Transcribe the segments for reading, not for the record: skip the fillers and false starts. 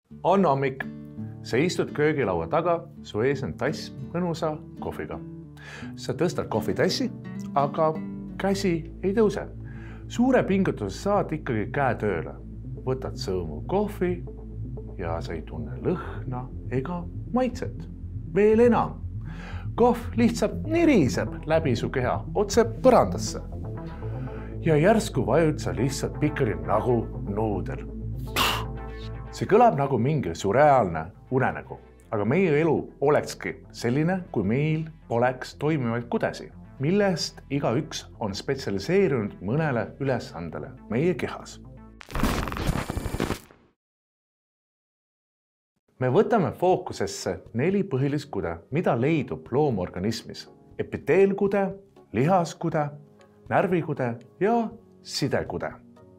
On hommik, sa istud köögilaua taga, su ees on tass mõnusa kohviga. Sa tõstad kohvitassi, aga käsi ei tõuse. Suure pingutuse saad ikkagi käe tööle. Võtad sõõmu kohvi ja sa ei tunne lõhna ega maitset. Veel enam. Kohv lihtsalt niriseb läbi su keha otse põrandasse. Ja järsku vajud sa lihtsalt pikali nagu nuudel. See kõlab nagu mingi surreaalne unenägu, aga meie elu olekski selline, kui meil poleks toimivaid kudesi, millest igaüks on spetsialiseerunud mõnele ülesandele meie kehas. Me võtame fookusesse 4 põhilist kude, mida leidub loomorganismis. Epiteelkude, lihaskude, närvikude ja sidekude.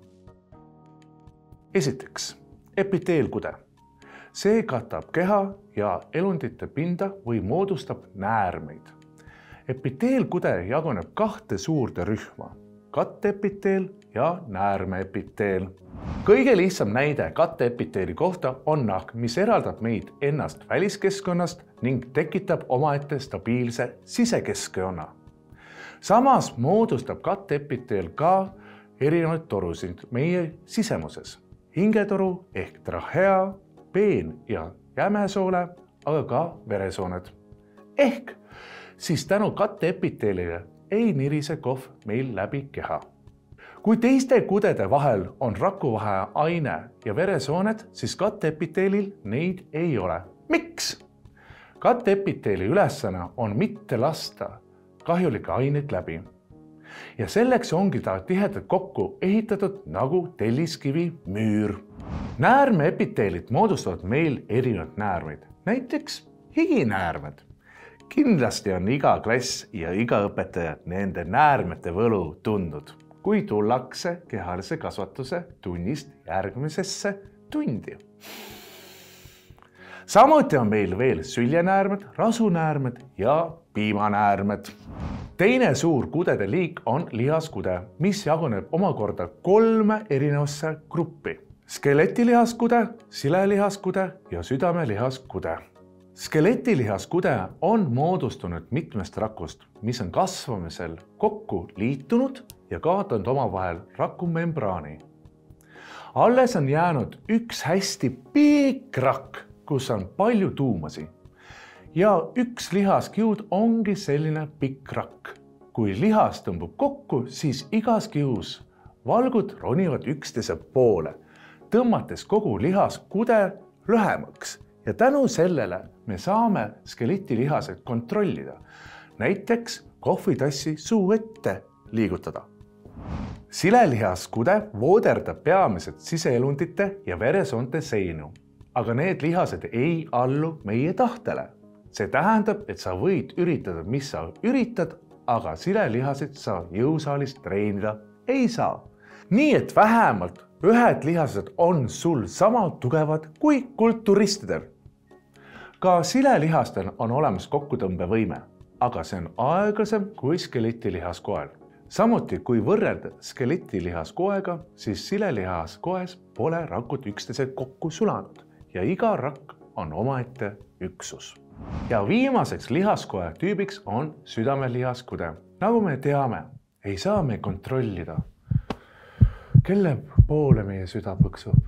Esiteks, epiteelkude. See katab keha ja elundite pinda või moodustab näärmeid. Epiteelkude jaguneb 2 suurde rühma, katteepiteel ja näärmeepiteel. Kõige lihtsam näide katteepiteeli kohta on nahk, mis eraldab meid ennast väliskeskkonnast ning tekitab omaette stabiilse sisekeskkonna. Samas moodustab katteepiteel ka erinevaid torusid meie sisemuses. Hingetoru ehk trahea, peen ja jämesoole, aga ka veresooned. Ehk siis tänu katteepiteelile ei nirise kohv meil läbi keha. Kui teiste kudede vahel on rakuvahe aine ja veresooned, siis katteepiteelil neid ei ole. Miks? Katteepiteeli ülesanne on mitte lasta kahjulikke aineid läbi. Ja selleks ongi ta tihedalt kokku ehitatud nagu telliskivi müür. Näärmeepiteelid moodustavad meil erinevad näärmeid, näiteks higinäärmed. Kindlasti on iga klass ja iga õpetaja nende näärmete võlu tundnud, kui tullakse kehalise kasvatuse tunnist järgmisesse tundi. Samuti on meil veel süljenäärmed, rasunäärmed ja piimanäärmed. Teine suur kudede liik on lihaskude, mis jaguneb omakorda 3 erinevasse gruppi. Skeletilihaskude, silelihaskude ja südamelihaskude. Skeletilihaskude on moodustunud mitmest rakust, mis on kasvamisel kokku liitunud ja kaotanud omavahel rakumembraani. Alles on jäänud üks hästi pikk rakk, kus on palju tuumasi. Ja üks lihaskiud ongi selline pikk rakk. Kui lihas tõmbub kokku, siis igas kius valgud ronivad üksteise poole, tõmmates kogu lihaskude lühemaks. Ja tänu sellele me saame skeletilihased kontrollida. Näiteks kohvitassi suu ette liigutada. Silelihaskude vooderdab peamiselt siseelundite ja veresoonte seinu, aga need lihased ei allu meie tahtele. See tähendab, et sa võid üritada, mis sa üritad, aga silelihasid sa jõusaalis treenida ei saa. Nii et vähemalt ühed lihased on sul sama tugevad kui kulturistidel. Ka silelihastel on olemas kokkutõmbevõime, aga see on aeglasem kui skelettilihaskoel. Samuti kui võrrelda skelettilihaskoega, siis silelihaskoes pole rakud üksteise kokku sulanud ja iga rakk on omaette üksus. Ja viimaseks lihaskoe tüübiks on südamelihaskude. Nagu me teame, ei saa me kontrollida, kelle poole meie süda põksub.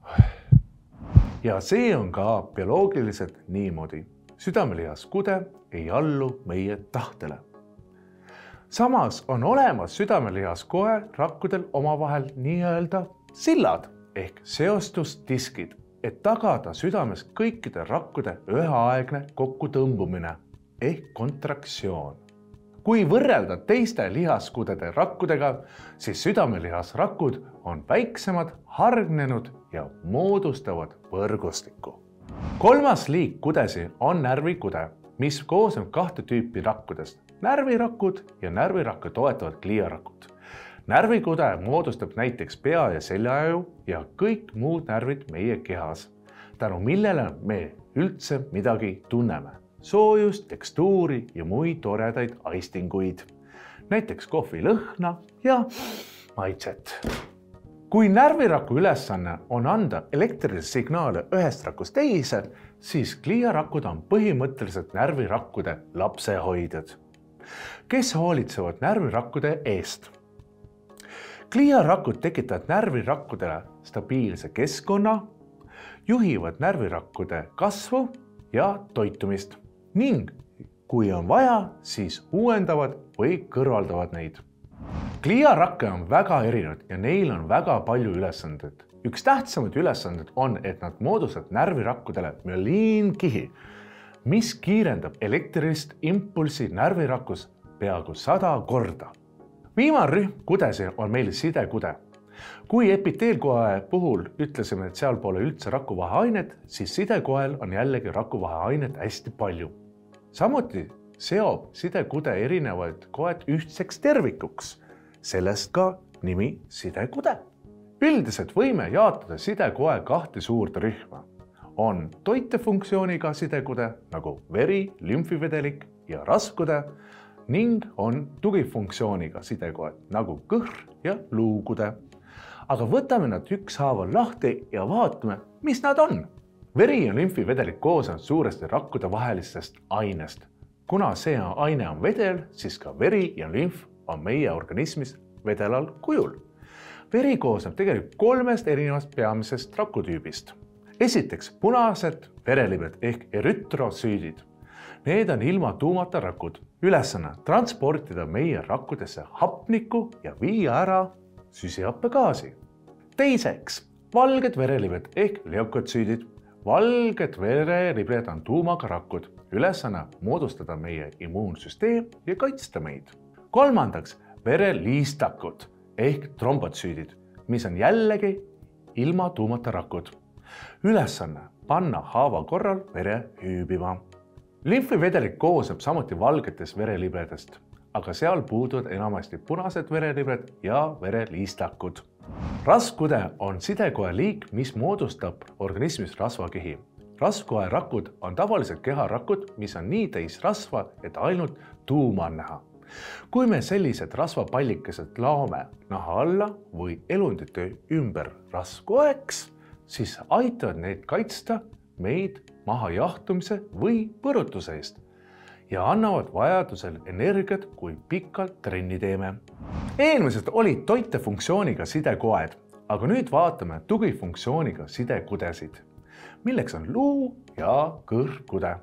Ja see on ka bioloogiliselt niimoodi. Südamelihaskude ei allu meie tahtele. Samas on olemas südamelihaskoe rakkudel omavahel nii-öelda sillad ehk seostusdiskid, et tagada südames kõikide rakkude üheaegne kokkutõmbumine ehk kontraktsioon. Kui võrrelda teiste lihaskudede rakkudega, siis südamelihasrakud on väiksemad, hargnenud ja moodustavad võrgustikku. 3. liik kudesi on närvikude, mis koosneb 2 tüüpi rakkudest, närvirakud ja närvirakke toetavad gliarakud. Närvikude moodustab näiteks pea ja seljaaju ja kõik muud närvid meie kehas, tänu millele me üldse midagi tunneme. Soojust, tekstuuri ja muid toredaid aistinguid, näiteks kohvi lõhna ja maitset. Kui närviraku ülesanne on anda elektrilisi signaale ühest rakust teise, siis gliarakud on põhimõtteliselt närvirakkude lapsehoidjad, kes hoolitsevad närvirakkude eest. Gliarakud tekitavad närvirakkudele stabiilse keskkonna, juhivad närvirakkude kasvu ja toitumist ning kui on vaja, siis uuendavad või kõrvaldavad neid. Gliarakke on väga erinevad ja neil on väga palju ülesandeid. Üks tähtsamaid ülesanded on, et nad moodustavad närvirakkudele müeliinkihi, mis kiirendab elektrilist impulsi närvirakus peaaegu 100 korda. Viimane rühm kudesi on meil sidekude. Kui epiteelkoe puhul ütlesime, et seal pole üldse rakuvaheainet, siis sidekoel on jällegi rakuvaheainet hästi palju. Samuti seob sidekude erinevaid koed ühtseks tervikuks. Sellest ka nimi sidekude. Üldiselt võime jaotada sidekoe 2 suurt rühma. On toitefunktsiooniga sidekude nagu veri, lümfivedelik ja rasvkude ning on tugifunktsiooniga sidekoed nagu kõhr ja luukude. Aga võtame nad ükshaaval lahti ja vaatame, mis nad on. Veri ja lümfivedelik koosnevad suuresti rakkude vahelistest ainest. Kuna see aine on vedel, siis ka veri ja lümf on meie organismis vedelal kujul. Veri koosneb tegelikult 3 erinevast peamisest rakutüübist. Esiteks punased verelibed ehk erütrosüüdid. Need on ilma tuumata rakud. Ülesanne transportida meie rakkudesse hapnikku ja viia ära süsihappegaasi. Teiseks, valged verelibed ehk leukotsüüdid. Valged verelibed on tuumaga rakud. Ülesanne moodustada meie immuunsüsteem ja kaitsta meid. Kolmandaks, vereliistakud ehk trombotsüüdid, mis on jällegi ilma tuumata rakud. Ülesanne panna haava korral vere hüübima. Lümfivedelik koosneb samuti valgetest verelibedest, aga seal puuduvad enamasti punased verelibed ja vereliistakud. Rasvkude on sidekoe liik, mis moodustab organismis rasvakihi. Rasvkoe rakud on tavaliselt keharakud, mis on nii täis rasva, et ainult tuuma on näha. Kui me sellised rasvapallikesed laome naha alla või elundite ümber rasvkoeks, siis aitavad need kaitsta meid mahajahtumise või põrutuse eest ja annavad vajadusel energiat, kui pikalt trenni teeme. Eelmised olid toitefunktsiooniga sidekoed, aga nüüd vaatame tugifunktsiooniga sidekudesid, milleks on luu ja kõrkude.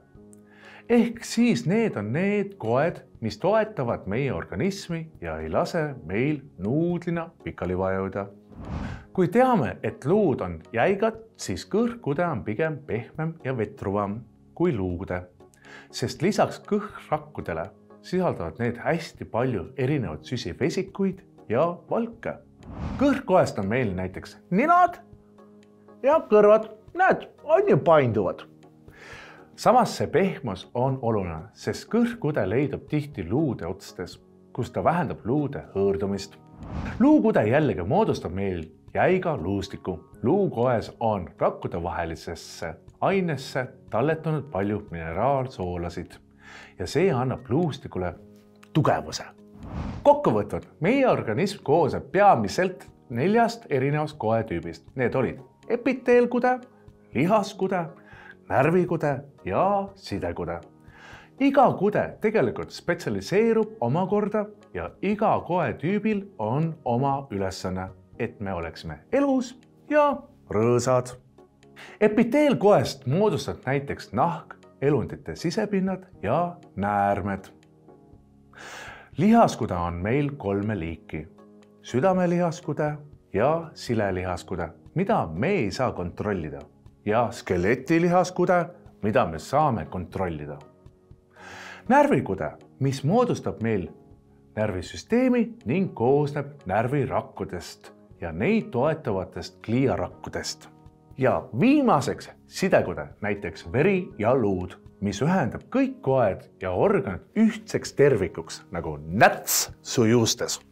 Ehk siis need on need koed, mis toetavad meie organismi ja ei lase meil nuudlina pikali vajuda. Kui teame, et luud on jäigad, siis kõrkude on pigem pehmem ja vetruvam kui luukude, sest lisaks kõhrakkudele sisaldavad need hästi palju erinevaid süsivesikuid ja valke. Kõhrkoest on meil näiteks ninad ja kõrvad, näed, on ju painduvad. Samas see pehmus on oluline, sest kõhkude leidub tihti luude otstes, kus ta vähendab luude hõõrdumist. Luukude jällegi moodustab meil jäiga luustiku. Luukoes on rakkude vahelisesse ainesse talletunud palju mineraalsoolasid ja see annab luustikule tugevuse. Kokkuvõtvalt, meie organism koosneb peamiselt 4 erinevast koetüübist. Need olid epiteelkude, lihaskude, närvikude ja sidekude. Iga kude tegelikult spetsialiseerub omakorda ja iga koetüübil on oma ülesanne, et me oleksime elus ja rõõsad. Epiteelkoest moodustavad näiteks nahk, elundite sisepinnad ja näärmed. Lihaskude on meil 3 liiki. Südamelihaskude ja silelihaskude, mida me ei saa kontrollida, ja skeletilihaskude, mida me saame kontrollida. Närvikude, mis moodustab meil närvisüsteemi ning koosneb närvirakkudest ja neid toetavatest gliarakkudest. Ja viimaseks sidekude, näiteks veri ja luud, mis ühendab kõik koed ja organid ühtseks tervikuks nagu näts su juustes.